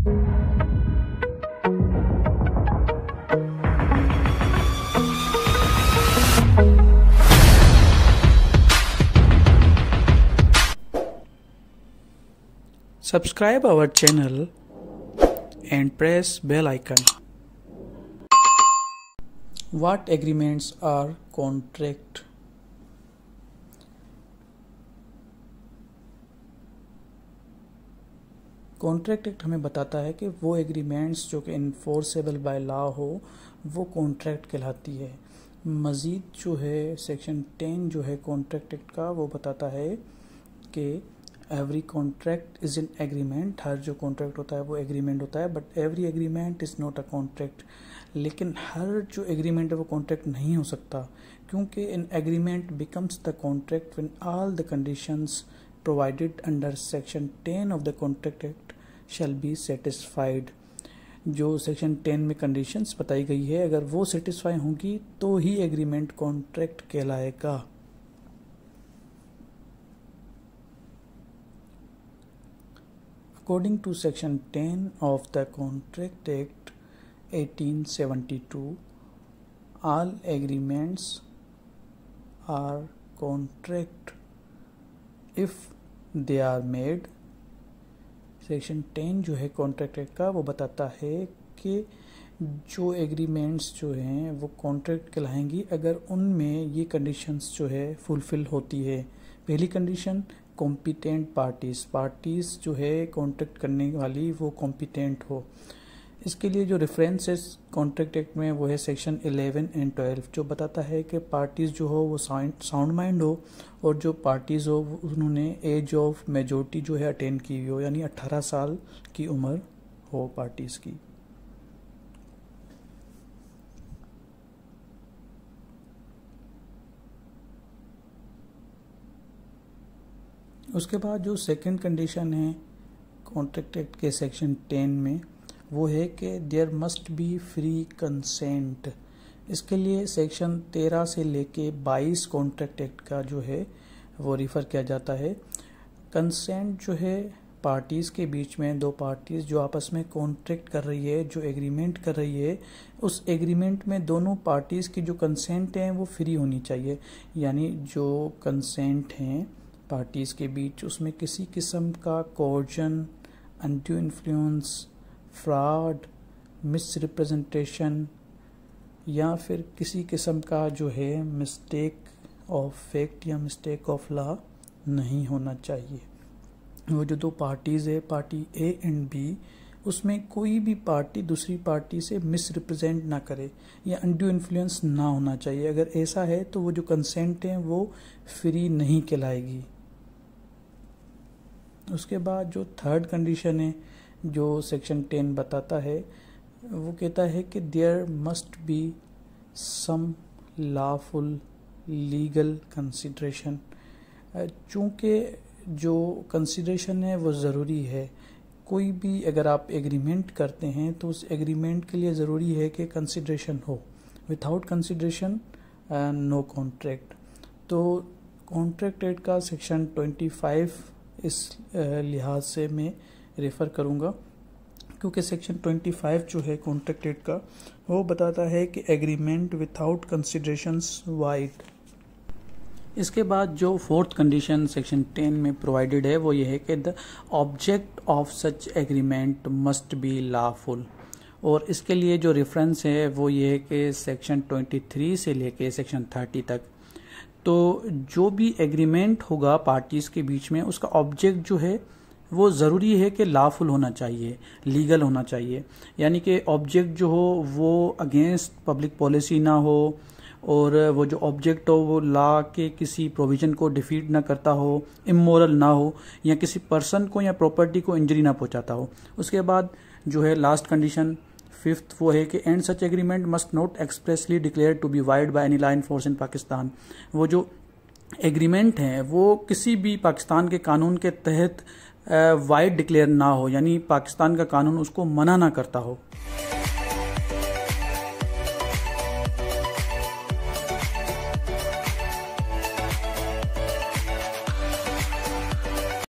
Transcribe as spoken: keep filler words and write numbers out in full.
Subscribe our channel and press bell icon. What agreements are contract? Contract act हमें बताता है कि वो एग्रीमेंट्स जो कि इन्फोर्सेबल बाय लॉ हो वो कॉन्ट्रैक्ट कहलाती है। मज़ीद जो है सेक्शन टेन जो है कॉन्ट्रैक्ट एक्ट का वो बताता है कि every contract is an agreement. हर जो कॉन्ट्रैक्ट होता है वो एग्रीमेंट होता है, but every agreement is not a contract. लेकिन हर जो एग्रीमेंट है वो कॉन्ट्रैक्ट नहीं हो सकता, क्योंकि an agreement becomes the contract when all the conditions provided under section ten of the contract act shall be satisfied. जो सेक्शन टेन में कंडीशंस बताई गई है अगर वो सेटिस्फाई होंगी तो ही एग्रीमेंट कॉन्ट्रैक्ट कहलाएगा। According to Section ten of the Contract Act eighteen seventy-two, all agreements are contract if they are made। Section ten जो है कॉन्ट्रैक्ट एक्ट का वो बताता है कि जो एग्रीमेंट्स जो हैं वो कॉन्ट्रैक्ट कहलाएंगी अगर उनमें ये कंडीशंस जो है फुलफिल होती है। पहली कंडीशन, कॉम्पिटेंट पार्टीज पार्टीज जो है कॉन्ट्रैक्ट करने वाली वो कॉम्पिटेंट हो। इसके लिए जो रेफरेंस है कॉन्ट्रैक्ट एक्ट में वो है सेक्शन इलेवन एंड ट्वेल्व, जो बताता है कि पार्टीज जो हो वो साउंड माइंड हो और जो पार्टीज हो उन्होंने एज ऑफ मेजोरिटी जो है अटेन की हुई हो, यानी अठारह साल की उम्र हो पार्टीज की। उसके बाद जो सेकंड कंडीशन है कॉन्ट्रैक्ट एक्ट के सेक्शन टेन में वो है कि there must be free consent. इसके लिए सेक्शन तेरह से लेके बाईस कॉन्ट्रैक्ट एक्ट का जो है वो रिफ़र किया जाता है। कंसेंट जो है पार्टीज़ के बीच में, दो पार्टीज़ जो आपस में कॉन्ट्रैक्ट कर रही है, जो एग्रीमेंट कर रही है, उस एग्रीमेंट में दोनों पार्टीज़ की जो कंसेंट हैं वो फ्री होनी चाहिए। यानी जो कंसेंट हैं पार्टीज़ के बीच उसमें किसी किस्म का coercion, undue influence, fraud, misrepresentation या फिर किसी किस्म का जो है मिस्टेक ऑफ फैक्ट या मिस्टेक ऑफ लॉ नहीं होना चाहिए। वो जो दो पार्टीज़ है, पार्टी ए एंड बी, उसमें कोई भी पार्टी दूसरी पार्टी से मिस रिप्रेजेंट ना करे या अनड्यू इन्फ्लुएंस ना होना चाहिए। अगर ऐसा है तो वो जो कंसेंट है वो फ्री नहीं कहलाएगी। उसके बाद जो थर्ड कंडीशन है जो सेक्शन टेन बताता है वो कहता है कि there must be some lawful legal consideration. चूँकि जो कंसिडरेशन है वो ज़रूरी है। कोई भी अगर आप एग्रीमेंट करते हैं तो उस एग्रीमेंट के लिए ज़रूरी है कि कंसिडरेशन हो। Without consideration no contract. तो कॉन्ट्रैक्ट एक्ट का सेक्शन ट्वेंटी फाइव इस लिहाज से मैं रेफ़र करूँगा, क्योंकि सेक्शन ट्वेंटी फाइव जो है कॉन्ट्रैक्ट एक्ट का वो बताता है कि एग्रीमेंट विदाउट कंसिडरेशंस वाइड। इसके बाद जो फोर्थ कंडीशन सेक्शन टेन में प्रोवाइडेड है वो ये है कि the object of such agreement must be lawful. और इसके लिए जो रेफरेंस है वो ये है कि सेक्शन ट्वेंटी थ्री से लेके सेक्शन थर्टी तक। तो जो भी एग्रीमेंट होगा पार्टीज़ के बीच में उसका ऑब्जेक्ट जो है वो ज़रूरी है कि लॉफुल होना चाहिए, लीगल होना चाहिए। यानी कि ऑब्जेक्ट जो हो वो अगेंस्ट पब्लिक पॉलिसी ना हो और वो जो ऑब्जेक्ट हो वो लॉ के किसी प्रोविज़न को डिफीट ना करता हो, इमोरल ना हो या किसी पर्सन को या प्रॉपर्टी को इंजरी ना पहुंचाता हो। उसके बाद जो है लास्ट कंडीशन फिफ्थ वो है कि and such agreement must not expressly declare to be void by any law in force in Pakistan. वो जो एग्रीमेंट है वो किसी भी पाकिस्तान के कानून के तहत वाइड डिक्लेयर ना हो, यानी पाकिस्तान का कानून उसको मना ना करता हो।